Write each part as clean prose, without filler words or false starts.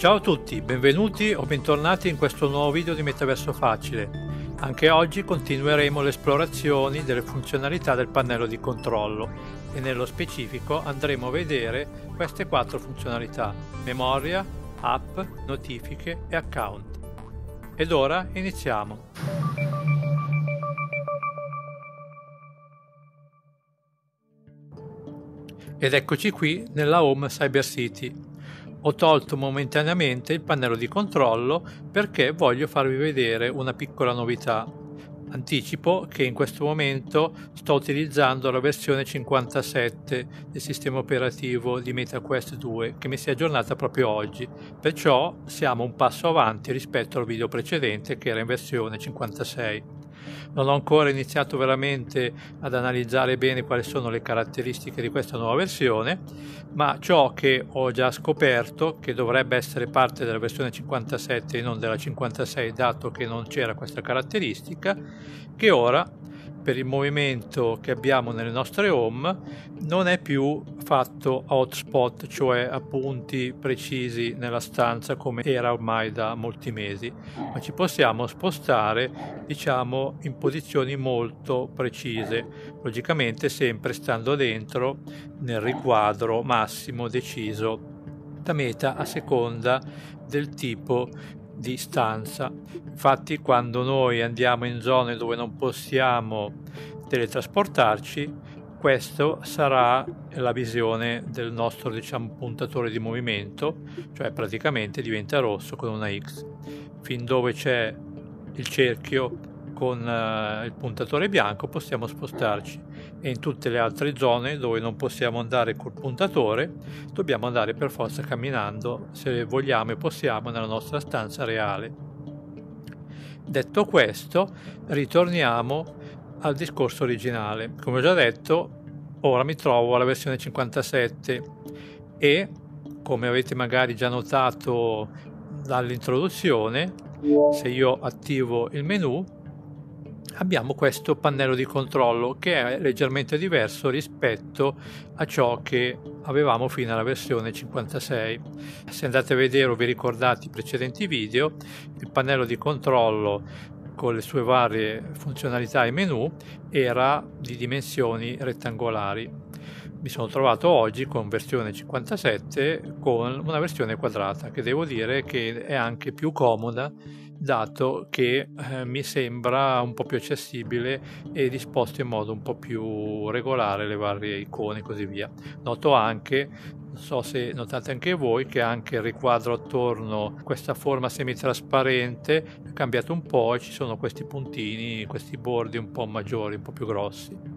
Ciao a tutti, benvenuti o bentornati in questo nuovo video di Metaverso Facile. Anche oggi continueremo le esplorazioni delle funzionalità del pannello di controllo e nello specifico andremo a vedere queste 4 funzionalità: memoria, app, notifiche e account. Ed ora iniziamo. Ed eccoci qui nella Home Cyber City. Ho tolto momentaneamente il pannello di controllo perché voglio farvi vedere una piccola novità. Anticipo che in questo momento sto utilizzando la versione 57 del sistema operativo di MetaQuest 2 che mi si è aggiornata proprio oggi, perciò siamo un passo avanti rispetto al video precedente che era in versione 56. Non ho ancora iniziato veramente ad analizzare bene quali sono le caratteristiche di questa nuova versione, ma ciò che ho già scoperto, che dovrebbe essere parte della versione 57 e non della 56, dato che non c'era questa caratteristica, che ora, per il movimento che abbiamo nelle nostre home, non è più fatto a hotspot, cioè a punti precisi nella stanza come era ormai da molti mesi, ma ci possiamo spostare, diciamo, in posizioni molto precise, logicamente sempre stando dentro nel riquadro massimo deciso da Meta a seconda del tipo di stanza. Infatti, quando noi andiamo in zone dove non possiamo teletrasportarci, questo sarà la visione del nostro, diciamo, puntatore di movimento, cioè praticamente diventa rosso con una X. Fin dove c'è il cerchio con il puntatore bianco possiamo spostarci, e in tutte le altre zone dove non possiamo andare col puntatore dobbiamo andare per forza camminando, se vogliamo e possiamo, nella nostra stanza reale. Detto questo, ritorniamo al discorso originale. Come ho già detto, ora mi trovo alla versione 57 e, come avete magari già notato dall'introduzione, se io attivo il menu abbiamo questo pannello di controllo che è leggermente diverso rispetto a ciò che avevamo fino alla versione 56. Se andate a vedere o vi ricordate i precedenti video, il pannello di controllo con le sue varie funzionalità e menu era di dimensioni rettangolari. Mi sono trovato oggi con versione 57 con una versione quadrata, che devo dire che è anche più comoda, dato che mi sembra un po' più accessibile e disposto in modo un po' più regolare le varie icone e così via. Noto anche, non so se notate anche voi, che anche il riquadro attorno a questa forma semitrasparente è cambiato un po' e ci sono questi puntini, questi bordi un po' maggiori, un po' più grossi.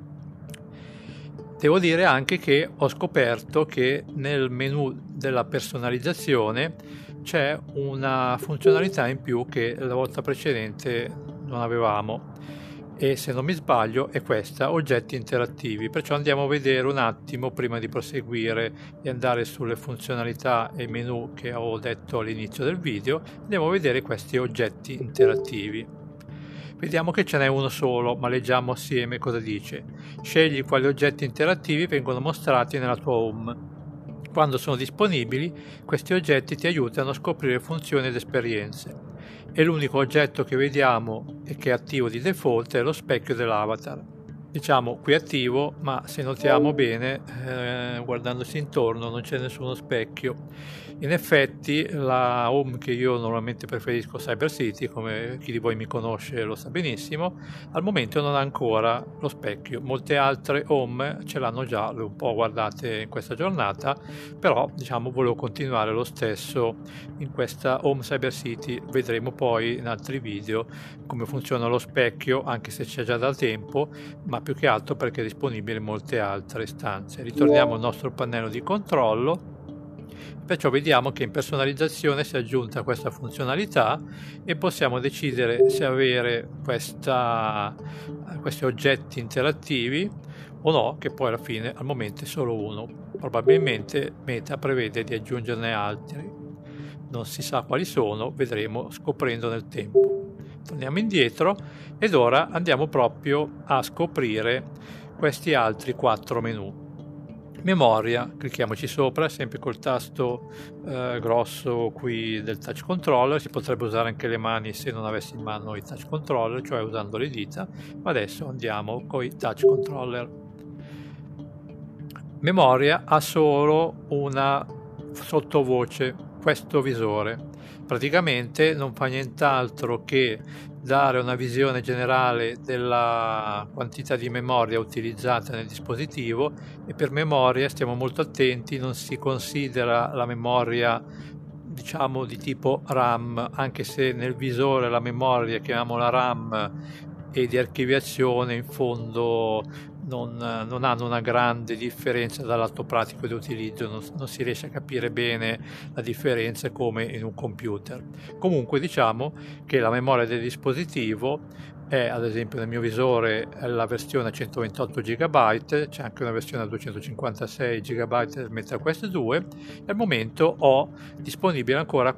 Devo dire anche che ho scoperto che nel menu della personalizzazione c'è una funzionalità in più che la volta precedente non avevamo, e se non mi sbaglio è questa: oggetti interattivi. Perciò andiamo a vedere un attimo, prima di proseguire e andare sulle funzionalità e menu che ho detto all'inizio del video, andiamo a vedere questi oggetti interattivi. Vediamo che ce n'è uno solo, ma leggiamo assieme cosa dice. Scegli quali oggetti interattivi vengono mostrati nella tua home. Quando sono disponibili, questi oggetti ti aiutano a scoprire funzioni ed esperienze. E l'unico oggetto che vediamo e che è attivo di default è lo specchio dell'avatar. Diciamo qui attivo, ma se notiamo bene, guardandosi intorno, non c'è nessuno specchio. In effetti la home che io normalmente preferisco, Cyber City, come chi di voi mi conosce lo sa benissimo, al momento non ha ancora lo specchio. Molte altre home ce l'hanno già, le un po' guardate in questa giornata, però diciamo volevo continuare lo stesso in questa home Cyber City. Vedremo poi in altri video come funziona lo specchio, anche se c'è già da tempo, ma più che altro perché è disponibile in molte altre stanze. Ritorniamo al nostro pannello di controllo. Perciò vediamo che in personalizzazione si è aggiunta questa funzionalità e possiamo decidere se avere questi oggetti interattivi o no, che poi alla fine al momento è solo uno. Probabilmente Meta prevede di aggiungerne altri, non si sa quali sono, vedremo scoprendo nel tempo. Torniamo indietro ed ora andiamo proprio a scoprire questi altri 4 menu. Memoria, clicchiamoci sopra, sempre col tasto grosso qui del touch controller. Si potrebbe usare anche le mani se non avessi in mano i touch controller, cioè usando le dita, ma adesso andiamo con i touch controller. Memoria ha solo una sottovoce, questo visore. Praticamente non fa nient'altro che dare una visione generale della quantità di memoria utilizzata nel dispositivo, e per memoria stiamo molto attenti, non si considera la memoria diciamo di tipo RAM, anche se nel visore la memoria, chiamiamola RAM, e di archiviazione in fondo non hanno una grande differenza dal lato pratico di utilizzo, non si riesce a capire bene la differenza come in un computer. Comunque diciamo che la memoria del dispositivo è, ad esempio nel mio visore, la versione a 128 GB, c'è anche una versione a 256 GB del MetaQuest 2, e al momento ho disponibile ancora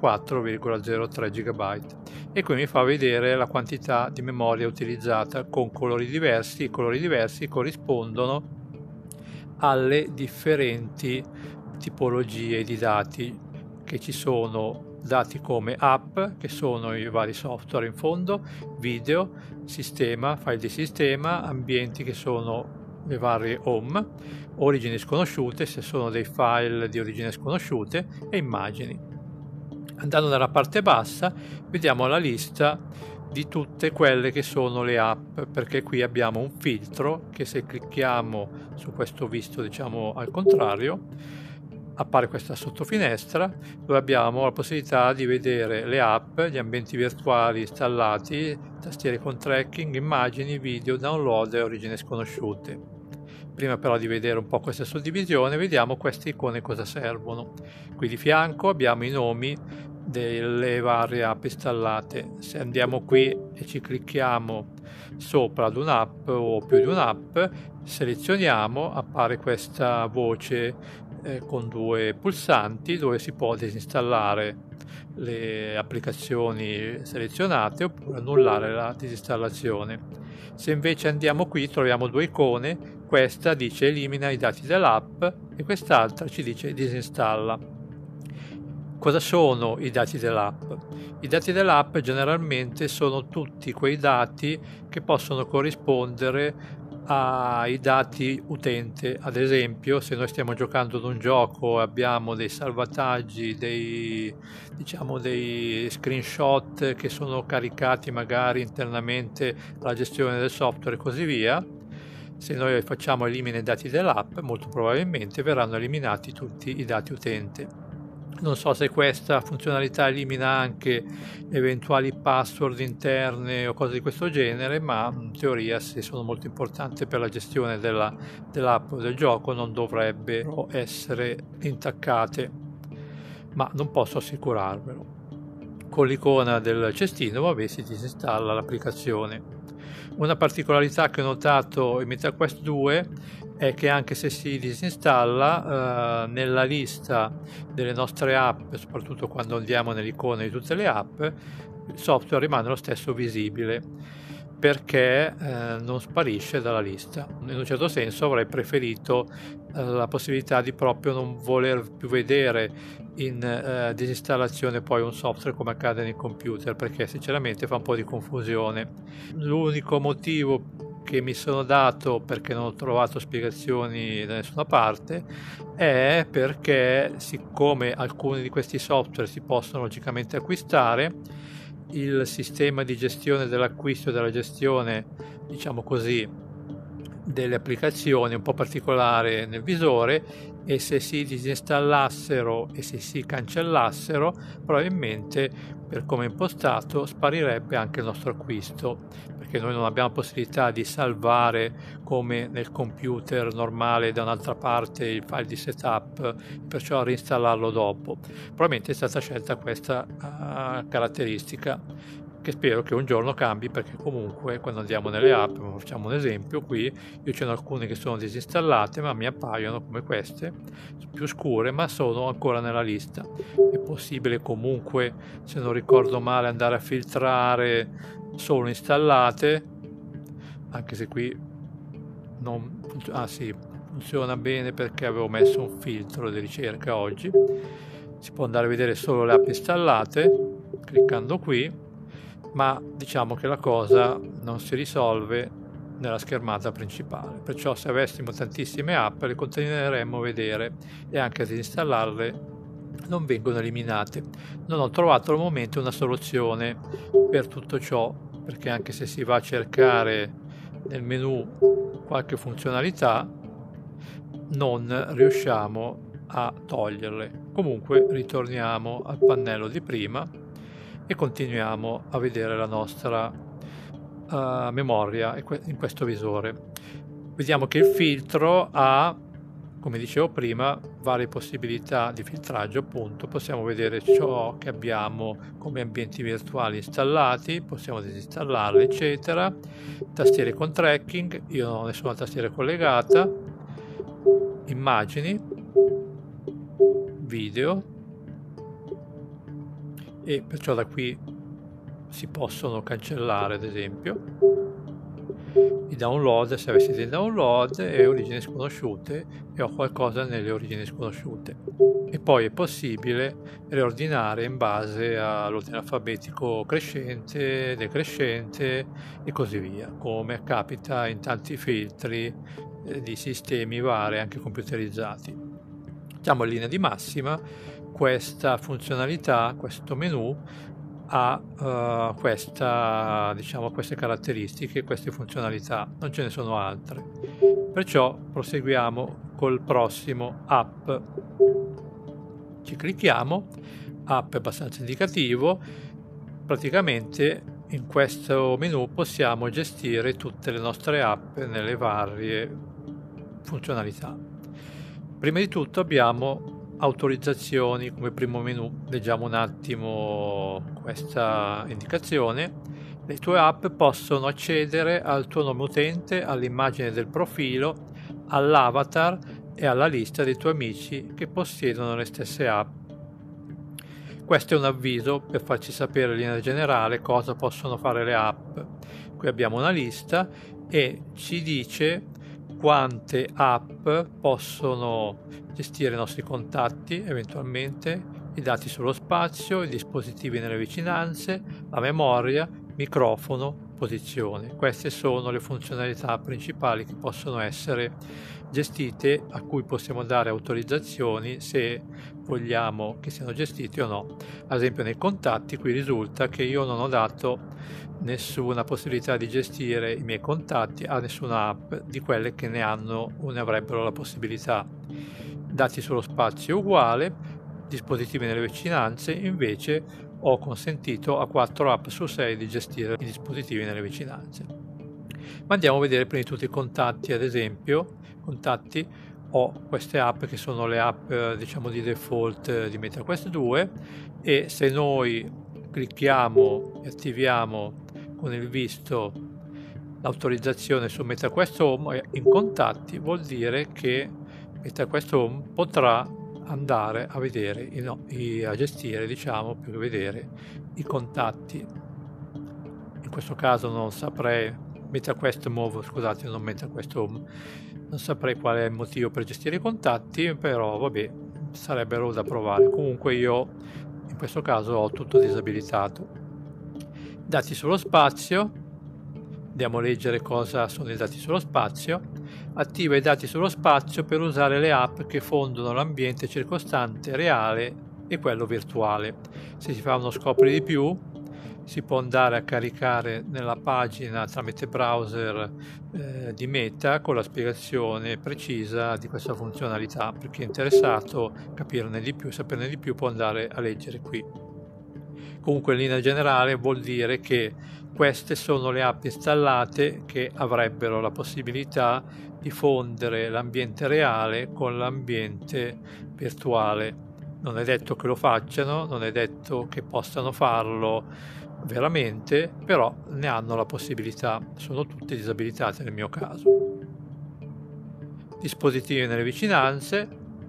44,03 GB, e qui mi fa vedere la quantità di memoria utilizzata con colori diversi. I colori diversi corrispondono alle differenti tipologie di dati che ci sono, dati come app, che sono i vari software in fondo, video, sistema, file di sistema, ambienti che sono le varie home, origini sconosciute se sono dei file di origine sconosciute, e immagini. Andando nella parte bassa vediamo la lista di tutte quelle che sono le app, perché qui abbiamo un filtro che, se clicchiamo su questo visto diciamo al contrario, appare questa sottofinestra dove abbiamo la possibilità di vedere le app, gli ambienti virtuali installati, tastiere con tracking, immagini, video, download e origini sconosciute. Prima però di vedere un po' questa suddivisione, vediamo queste icone cosa servono. Qui di fianco abbiamo i nomi delle varie app installate. Se andiamo qui e ci clicchiamo sopra ad un'app o più di un'app, selezioniamo, appare questa voce con due pulsanti dove si può disinstallare le applicazioni selezionate oppure annullare la disinstallazione. Se invece andiamo qui troviamo due icone, questa dice elimina i dati dell'app e quest'altra ci dice disinstalla. Cosa sono i dati dell'app? I dati dell'app generalmente sono tutti quei dati che possono corrispondere ai dati utente. Ad esempio, se noi stiamo giocando ad un gioco e abbiamo dei salvataggi, dei screenshot che sono caricati magari internamente alla gestione del software e così via, se noi facciamo elimina i dati dell'app, molto probabilmente verranno eliminati tutti i dati utente. Non so se questa funzionalità elimina anche eventuali password interne o cose di questo genere, ma in teoria, se sono molto importanti per la gestione dell'app o del gioco, non dovrebbero essere intaccate, ma non posso assicurarvelo. Con l'icona del cestino, vabbè, si disinstalla l'applicazione. Una particolarità che ho notato in MetaQuest 2 è che anche se si disinstalla, nella lista delle nostre app, soprattutto quando andiamo nell'icona di tutte le app, il software rimane lo stesso visibile, perché non sparisce dalla lista. In un certo senso avrei preferito la possibilità di proprio non voler più vedere in disinstallazione poi un software come accade nei computer, perché sinceramente fa un po' di confusione. L'unico motivo che mi sono dato, perché non ho trovato spiegazioni da nessuna parte, è perché, siccome alcuni di questi software si possono logicamente acquistare, il sistema di gestione dell'acquisto e della gestione, diciamo così, delle applicazioni è un po' particolare nel visore, e se si disinstallassero e se si cancellassero, probabilmente, per come è impostato, sparirebbe anche il nostro acquisto, perché noi non abbiamo possibilità di salvare come nel computer normale da un'altra parte il file di setup, perciò reinstallarlo dopo. Probabilmente è stata scelta questa caratteristica, che spero che un giorno cambi, perché comunque quando andiamo nelle app, facciamo un esempio qui, io ce ne ho alcune che sono disinstallate ma mi appaiono come queste, più scure, ma sono ancora nella lista. È possibile comunque, se non ricordo male, andare a filtrare solo installate, anche se qui non sì, funziona bene perché avevo messo un filtro di ricerca oggi. Si può andare a vedere solo le app installate cliccando qui, ma diciamo che la cosa non si risolve nella schermata principale, perciò se avessimo tantissime app le continueremmo a vedere e anche ad installarle non vengono eliminate. Non ho trovato al momento una soluzione per tutto ciò, perché anche se si va a cercare nel menu qualche funzionalità non riusciamo a toglierle. Comunque ritorniamo al pannello di prima e continuiamo a vedere la nostra memoria in questo visore. Vediamo che il filtro ha, come dicevo prima, varie possibilità di filtraggio. Appunto possiamo vedere ciò che abbiamo come ambienti virtuali installati, possiamo disinstallarli eccetera. Tastiere con tracking, io non ho nessuna tastiera collegata, immagini, video, e perciò da qui si possono cancellare, ad esempio i download se avessi dei download, e origini sconosciute, e ho qualcosa nelle origini sconosciute. E poi è possibile riordinare in base all'ordine alfabetico crescente, decrescente e così via, come capita in tanti filtri di sistemi vari anche computerizzati. Diciamo in linea di massima questa funzionalità, questo menu ha queste caratteristiche, queste funzionalità, non ce ne sono altre. Perciò proseguiamo col prossimo app. Ci clicchiamo, app è abbastanza indicativo, praticamente in questo menu possiamo gestire tutte le nostre app nelle varie funzionalità. Prima di tutto abbiamo autorizzazioni come primo menu. Leggiamo un attimo questa indicazione. Le tue app possono accedere al tuo nome utente, all'immagine del profilo, all'avatar e alla lista dei tuoi amici che possiedono le stesse app. Questo è un avviso per farci sapere in linea generale cosa possono fare le app. Qui abbiamo una lista e ci dice quante app possono gestire i nostri contatti, eventualmente i dati sullo spazio, i dispositivi nelle vicinanze, la memoria, microfono, posizione. Queste sono le funzionalità principali che possono essere gestite, a cui possiamo dare autorizzazioni se vogliamo che siano gestiti o no. Ad esempio nei contatti qui risulta che io non ho dato nessuna possibilità di gestire i miei contatti a nessuna app di quelle che ne hanno o ne avrebbero la possibilità. Dati sullo spazio uguale, dispositivi nelle vicinanze invece ho consentito a 4 app su 6 di gestire i dispositivi nelle vicinanze. Ma andiamo a vedere prima di tutto i contatti. Ad esempio contatti, ho queste app che sono le app diciamo di default di MetaQuest 2, e se noi clicchiamo e attiviamo con il visto l'autorizzazione su MetaQuest Home in contatti, vuol dire che MetaQuest Home potrà andare a vedere a gestire, diciamo, per vedere i contatti. In questo caso non saprei, MetaQuest Move, scusate, non MetaQuest Home, non saprei qual è il motivo per gestire i contatti, però vabbè, sarebbero da provare. Comunque io in questo caso ho tutto disabilitato. Dati sullo spazio, andiamo a leggere cosa sono i dati sullo spazio. Attiva i dati sullo spazio per usare le app che fondono l'ambiente circostante reale e quello virtuale. Se si fa uno scopri di più, si può andare a caricare nella pagina tramite browser di Meta con la spiegazione precisa di questa funzionalità. Per chi è interessato a capirne di più, saperne di più, può andare a leggere qui. Comunque in linea generale vuol dire che queste sono le app installate che avrebbero la possibilità di fondere l'ambiente reale con l'ambiente virtuale. Non è detto che lo facciano, non è detto che possano farlo veramente, però ne hanno la possibilità. Sono tutte disabilitate nel mio caso. Dispositivi nelle vicinanze,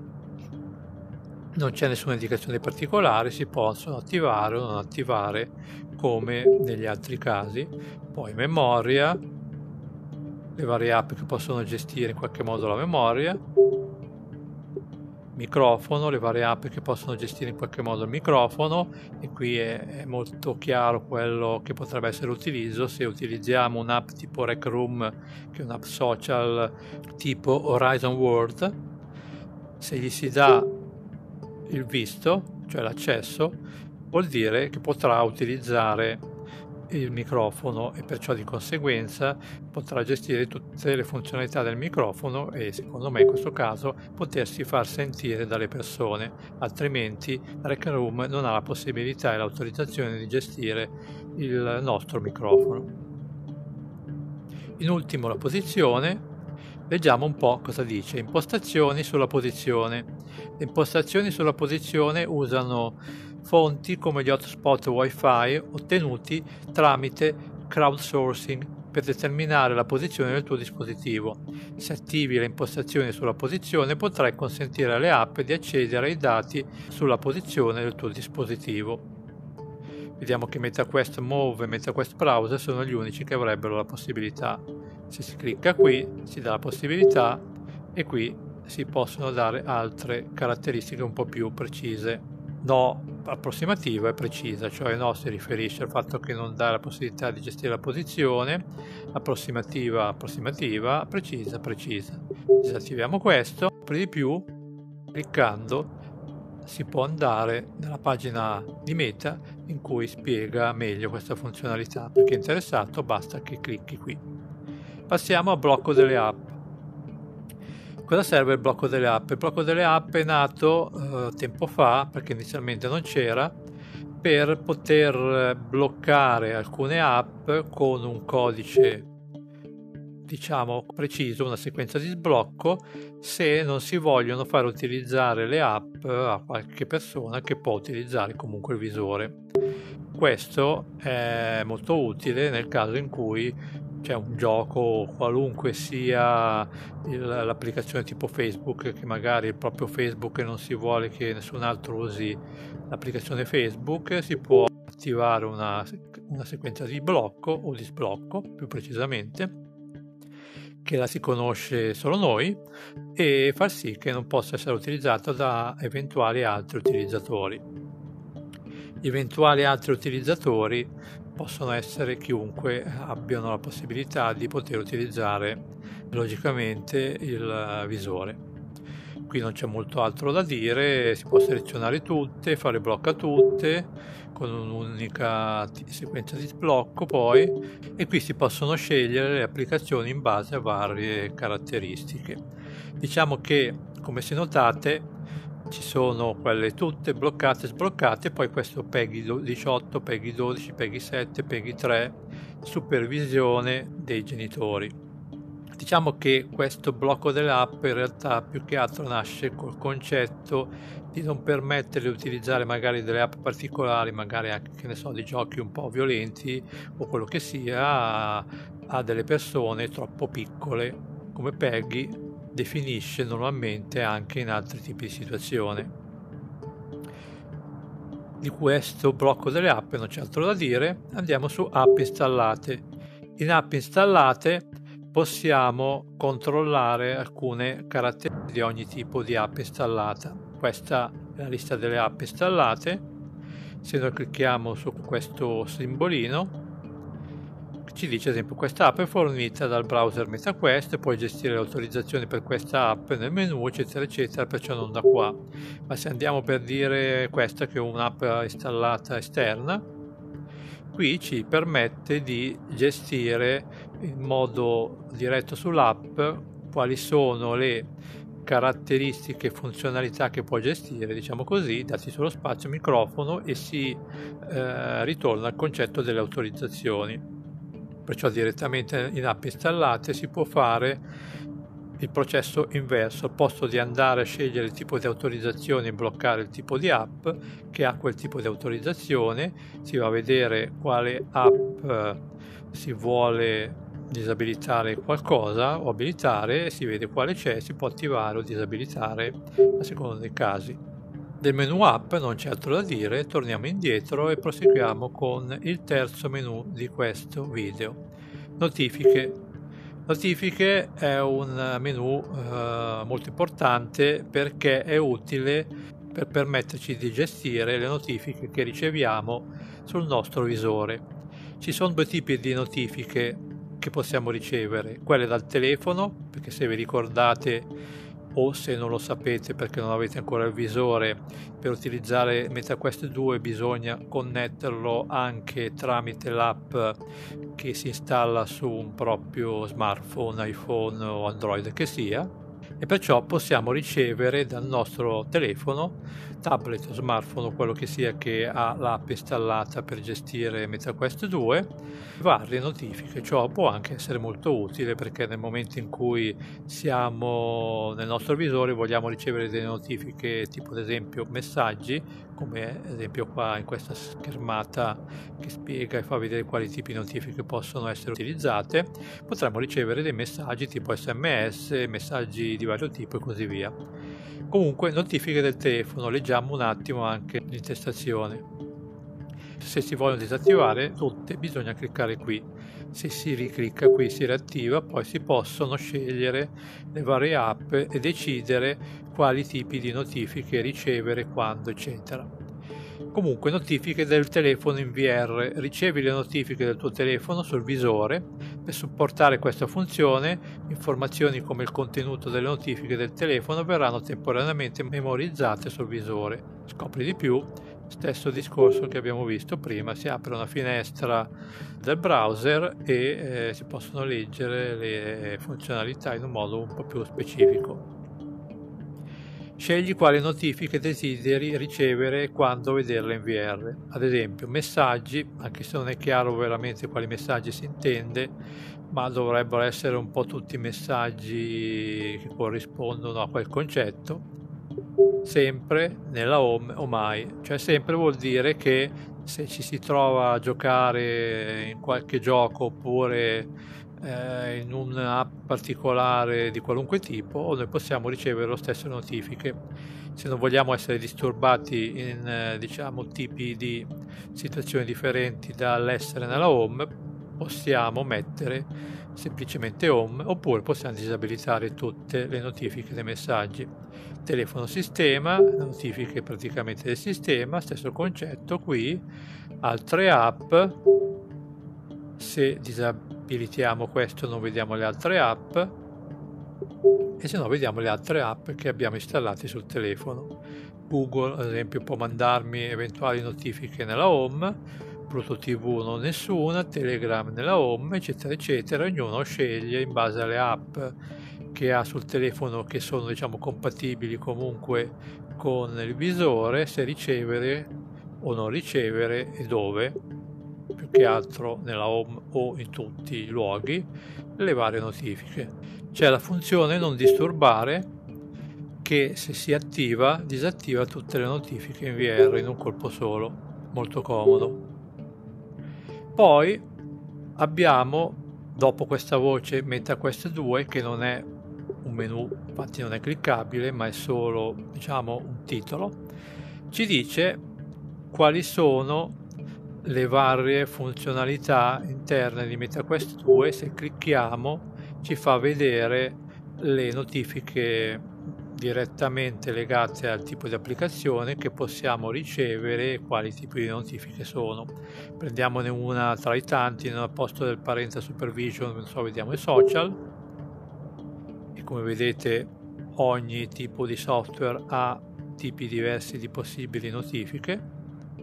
non c'è nessuna indicazione particolare, si possono attivare o non attivare come negli altri casi. Poi memoria, le varie app che possono gestire in qualche modo la memoria, microfono, le varie app che possono gestire in qualche modo il microfono, e qui è molto chiaro quello che potrebbe essere l'utilizzo. Se utilizziamo un'app tipo Rec Room, che è un'app social tipo Horizon World, se gli si dà il visto, cioè l'accesso, vuol dire che potrà utilizzare il microfono e perciò di conseguenza potrà gestire tutte le funzionalità del microfono e, secondo me in questo caso, potersi far sentire dalle persone, altrimenti Rec Room non ha la possibilità e l'autorizzazione di gestire il nostro microfono. In ultimo la posizione. Leggiamo un po' cosa dice. Impostazioni sulla posizione. Le impostazioni sulla posizione usano fonti come gli hotspot Wi-Fi ottenuti tramite crowdsourcing per determinare la posizione del tuo dispositivo. Se attivi le impostazioni sulla posizione, potrai consentire alle app di accedere ai dati sulla posizione del tuo dispositivo. Vediamo che MetaQuest Move e MetaQuest Browser sono gli unici che avrebbero la possibilità. Se si clicca qui si dà la possibilità e qui si possono dare altre caratteristiche un po' più precise. No approssimativa e precisa, cioè no si riferisce al fatto che non dà la possibilità di gestire la posizione, approssimativa, precisa. Disattiviamo questo. Per di più, cliccando si può andare nella pagina di Meta in cui spiega meglio questa funzionalità. Per chi è interessato basta che clicchi qui. Passiamo al blocco delle app. Cosa serve il blocco delle app? Il blocco delle app è nato tempo fa, perché inizialmente non c'era, per poter bloccare alcune app con un codice diciamo preciso, una sequenza di sblocco, se non si vogliono far utilizzare le app a qualche persona che può utilizzare comunque il visore. Questo è molto utile nel caso in cui c'è un gioco, qualunque sia l'applicazione tipo Facebook, che magari il proprio Facebook non si vuole che nessun altro usi l'applicazione Facebook, si può attivare una sequenza di blocco o di sblocco più precisamente, che la si conosce solo noi, e far sì che non possa essere utilizzato da eventuali altri utilizzatori. Gli eventuali altri utilizzatori possono essere chiunque abbiano la possibilità di poter utilizzare logicamente il visore. Qui non c'è molto altro da dire, si può selezionare tutte, fare blocca tutte con un'unica sequenza di sblocco poi, e qui si possono scegliere le applicazioni in base a varie caratteristiche. Diciamo che, come se notate, ci sono quelle tutte bloccate, sbloccate, poi questo PEGI 18, PEGI 12, PEGI 7, PEGI 3, supervisione dei genitori. Diciamo che questo blocco delle app in realtà più che altro nasce col concetto di non permettere di utilizzare magari delle app particolari, magari anche, che ne so, di giochi un po' violenti o quello che sia, a delle persone troppo piccole, come PEGI definisce normalmente anche in altri tipi di situazione. Di questo blocco delle app non c'è altro da dire. Andiamo su app installate. In app installate possiamo controllare alcune caratteristiche di ogni tipo di app installata. Questa è la lista delle app installate. Se noi clicchiamo su questo simbolino, ci dice ad esempio: questa app è fornita dal browser MetaQuest, puoi gestire le autorizzazioni per questa app nel menu, eccetera eccetera, perciò non da qua. Ma se andiamo per dire questa, che è un'app installata esterna, qui ci permette di gestire in modo diretto sull'app quali sono le caratteristiche e funzionalità che può gestire, diciamo così, dati sullo spazio microfono, e si ritorna al concetto delle autorizzazioni. Perciò direttamente in app installate si può fare il processo inverso: al posto di andare a scegliere il tipo di autorizzazione e bloccare il tipo di app che ha quel tipo di autorizzazione, si va a vedere quale app si vuole disabilitare qualcosa o abilitare, si vede quale c'è, si può attivare o disabilitare a seconda dei casi. Del menu app non c'è altro da dire, torniamo indietro e proseguiamo con il terzo menu di questo video. Notifiche. Notifiche è un menu molto importante perché è utile per permetterci di gestire le notifiche che riceviamo sul nostro visore. Ci sono due tipi di notifiche che possiamo ricevere: quelle dal telefono, perché se vi ricordate o se non lo sapete perché non avete ancora il visore, per utilizzare MetaQuest 2 bisogna connetterlo anche tramite l'app che si installa su un proprio smartphone, iPhone o Android che sia, e perciò possiamo ricevere dal nostro telefono, tablet o smartphone o quello che sia che ha l'app installata per gestire MetaQuest 2, varie notifiche. Ciò può anche essere molto utile perché nel momento in cui siamo nel nostro visore vogliamo ricevere delle notifiche tipo ad esempio messaggi, come ad esempio qua in questa schermata che spiega e fa vedere quali tipi di notifiche possono essere utilizzate, potremmo ricevere dei messaggi tipo SMS, messaggi di vario tipo e così via. Comunque, notifiche del telefono, leggiamo un attimo anche l'intestazione. Se si vogliono disattivare tutte bisogna cliccare qui. Se si riclicca qui si riattiva, poi si possono scegliere le varie app e decidere quali tipi di notifiche ricevere, quando, eccetera. Comunque, notifiche del telefono in VR. Ricevi le notifiche del tuo telefono sul visore. Per supportare questa funzione, informazioni come il contenuto delle notifiche del telefono verranno temporaneamente memorizzate sul visore. Scopri di più. Stesso discorso che abbiamo visto prima, si apre una finestra del browser e si possono leggere le funzionalità in un modo un po' più specifico. Scegli quali notifiche desideri ricevere e quando vederle in VR. Ad esempio, messaggi, anche se non è chiaro veramente quali messaggi si intende, ma dovrebbero essere un po' tutti messaggi che corrispondono a quel concetto. Sempre nella home o mai, cioè sempre vuol dire che se ci si trova a giocare in qualche gioco oppure in un'app particolare di qualunque tipo, noi possiamo ricevere lo stesso notifiche. Se non vogliamo essere disturbati in diciamo tipi di situazioni differenti dall'essere nella home, possiamo mettere semplicemente home oppure possiamo disabilitare tutte le notifiche dei messaggi. Telefono sistema, notifiche praticamente del sistema, stesso concetto qui, altre app, se disabilitiamo questo non vediamo le altre app e se no vediamo le altre app che abbiamo installate sul telefono. Google ad esempio può mandarmi eventuali notifiche nella home, Pluto TV non nessuna, Telegram nella home, eccetera eccetera. Ognuno sceglie in base alle app che ha sul telefono che sono diciamo compatibili comunque con il visore, se ricevere o non ricevere e dove, più che altro nella home o in tutti i luoghi, le varie notifiche. C'è la funzione non disturbare che se si attiva disattiva tutte le notifiche in VR in un colpo solo, molto comodo. Poi abbiamo, dopo questa voce MetaQuest 2, che non è un menu, infatti non è cliccabile ma è solo diciamo un titolo, ci dice quali sono le varie funzionalità interne di MetaQuest 2. Se clicchiamo ci fa vedere le notifiche direttamente legate al tipo di applicazione che possiamo ricevere e quali tipi di notifiche sono. Prendiamone una tra i tanti, al posto del Parental Supervision, non so, vediamo i social, e come vedete ogni tipo di software ha tipi diversi di possibili notifiche.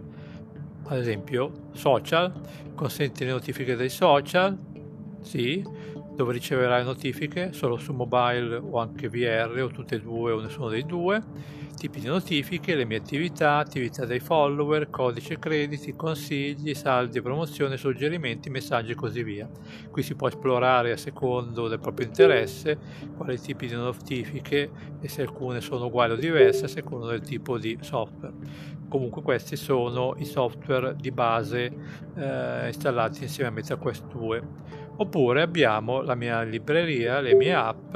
Ad esempio social, consente le notifiche dei social, sì, dove riceverai notifiche solo su mobile o anche VR o tutte e due o nessuno dei due. Tipi di notifiche, le mie attività, attività dei follower, codice crediti, consigli, saldi, promozione, suggerimenti, messaggi e così via. Qui si può esplorare a secondo del proprio interesse quali tipi di notifiche e se alcune sono uguali o diverse a seconda del tipo di software. Comunque questi sono i software di base installati insieme a MetaQuest 2. Oppure abbiamo la mia libreria, le mie app,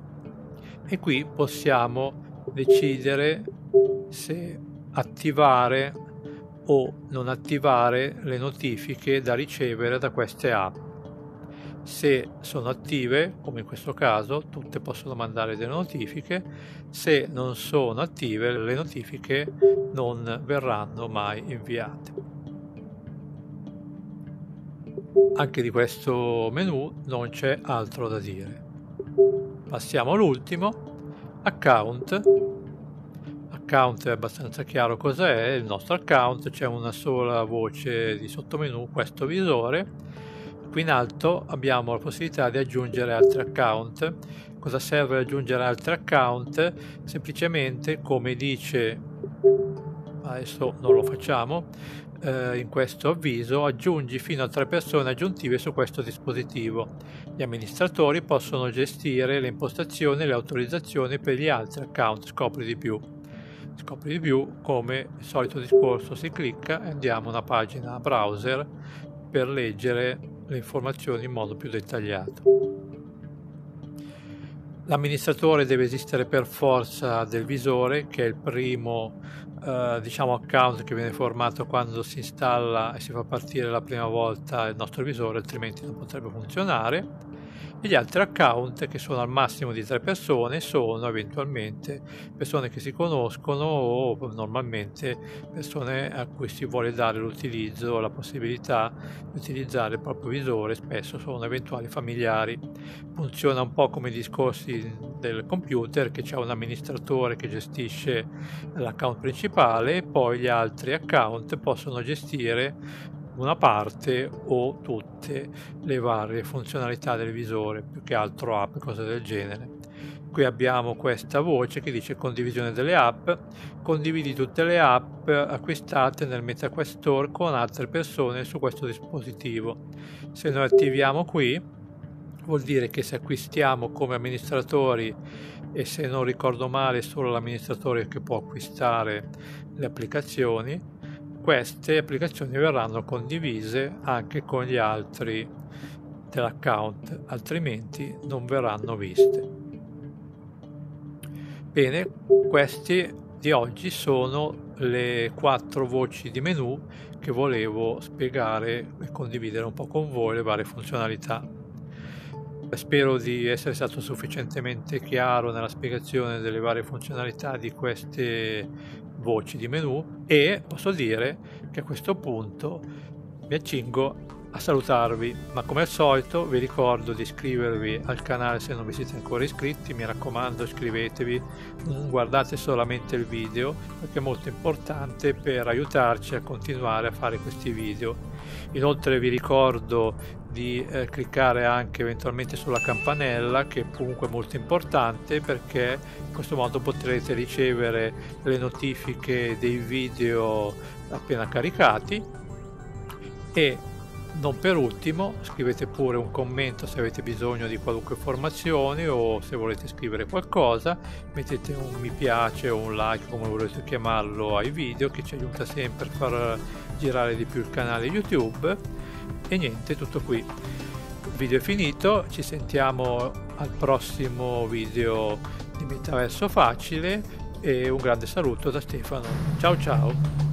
e qui possiamo decidere se attivare o non attivare le notifiche da ricevere da queste app. Se sono attive, come in questo caso, tutte possono mandare delle notifiche. Se non sono attive, le notifiche non verranno mai inviate. Anche di questo menu non c'è altro da dire. Passiamo all'ultimo, account. Account è abbastanza chiaro cos'è, il nostro account, c'è una sola voce di sottomenu, questo visore. Qui in alto abbiamo la possibilità di aggiungere altri account. Cosa serve aggiungere altri account? Semplicemente, come dice, adesso non lo facciamo, in questo avviso, aggiungi fino a 3 persone aggiuntive su questo dispositivo. Gli amministratori possono gestire le impostazioni e le autorizzazioni per gli altri account. Scopri di più. Scopri di più, come il solito discorso, si clicca e andiamo a una pagina browser per leggere le informazioni in modo più dettagliato. L'amministratore deve esistere per forza del visore, che è il primo account che viene formato quando si installa e si fa partire la prima volta il nostro visore, altrimenti non potrebbe funzionare. E gli altri account, che sono al massimo di 3 persone, sono eventualmente persone che si conoscono o normalmente persone a cui si vuole dare l'utilizzo, la possibilità di utilizzare il proprio visore, spesso sono eventuali familiari. Funziona un po' come i discorsi del computer, che c'è un amministratore che gestisce l'account principale e poi gli altri account possono gestire una parte o tutte le varie funzionalità del visore, più che altro app e cose del genere. Qui abbiamo questa voce che dice condivisione delle app. Condividi tutte le app acquistate nel MetaQuest Store con altre persone su questo dispositivo. Se noi attiviamo qui, vuol dire che se acquistiamo come amministratori, e se non ricordo male solo l'amministratore che può acquistare le applicazioni, queste applicazioni verranno condivise anche con gli altri dell'account, altrimenti non verranno viste. Bene, questi di oggi sono le 4 voci di menu che volevo spiegare e condividere un po' con voi le varie funzionalità. Spero di essere stato sufficientemente chiaro nella spiegazione delle varie funzionalità di queste voci di menu e posso dire che a questo punto mi accingo a salutarvi, ma come al solito vi ricordo di iscrivervi al canale se non vi siete ancora iscritti. Mi raccomando, iscrivetevi, non guardate solamente il video, perché è molto importante per aiutarci a continuare a fare questi video. Inoltre vi ricordo di cliccare anche eventualmente sulla campanella, che è comunque molto importante, perché in questo modo potrete ricevere le notifiche dei video appena caricati. E non per ultimo, scrivete pure un commento se avete bisogno di qualunque informazione o se volete scrivere qualcosa, mettete un mi piace o un like, come volete chiamarlo, ai video, che ci aiuta sempre a far girare di più il canale YouTube. E niente, tutto qui, il video è finito, ci sentiamo al prossimo video di Metaverso Facile e un grande saluto da Stefano. Ciao ciao!